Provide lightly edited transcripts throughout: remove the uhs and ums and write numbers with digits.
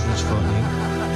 bitch fuck nigga.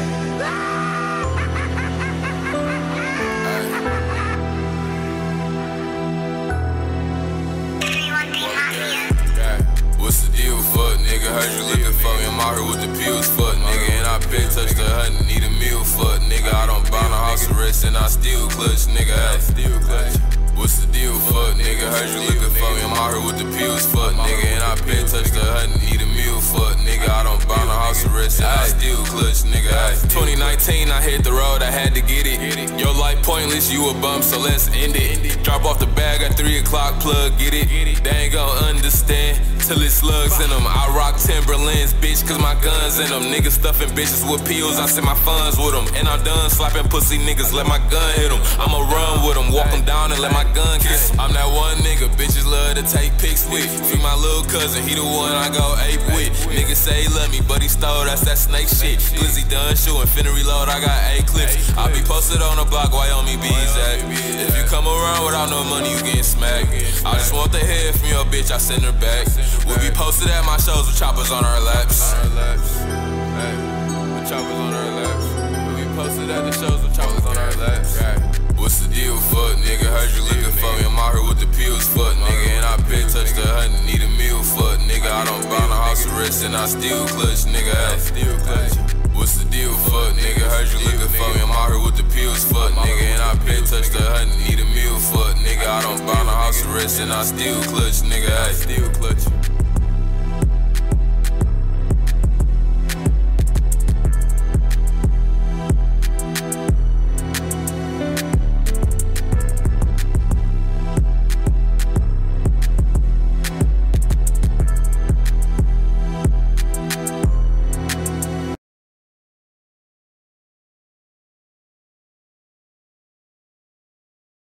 What's the deal, fuck nigga? Heard you looking for me, I'm out here with the pills, fuck nigga. And I been touched the hut and need a meal, fuck nigga. I don't buy no house arrest and I still clutch, nigga. What's the deal, fuck nigga? Heard you looking for me, I'm out here with the pills, fuck nigga. And I been touched the hut and need a meal, fuck nigga. I don't buy no house arrest and I still clutch, nigga. 2019, I hit the road, I had to get it. Your life pointless, you a bum, so let's end it. Drop off the bag at 3 o'clock, plug, get it. They ain't gon' understand till it's slugs in them. I rock Timberlands, bitch, cause my guns in them. Niggas stuffing bitches with pills, I send my funds with them. And I'm done slapping pussy niggas, let my gun hit them. I'ma run with them, walk them down and let my gun kiss them. I'm that one nigga, bitches love to take pics with. Free my little cousin, he the one I go ape with. Niggas say he love me, but he stole, that's that snake shit. Glizzy done shooting, finna reload, I got 8 clips. I be posted on the block, Wyoming bees at. If you come around without no money, you getting smacked. I just want the head from your bitch, I send her back. We be posted at my shows with choppers on our laps. Hey, with choppers on our laps. We be posted at the shows with choppers on our laps. What's the deal, fuck nigga? Heard you looking for me, I'm out here with the pills, fuck nigga. And I been touched the hut and need a meal, fuck nigga. I don't buy no house arrest and I still clutch, nigga. What's the deal, fuck nigga? Heard you looking for me, I'm out here with the pills, fuck nigga. And I been touched the hut and need a meal, fuck nigga. I don't buy no house arrest and I still clutch, nigga.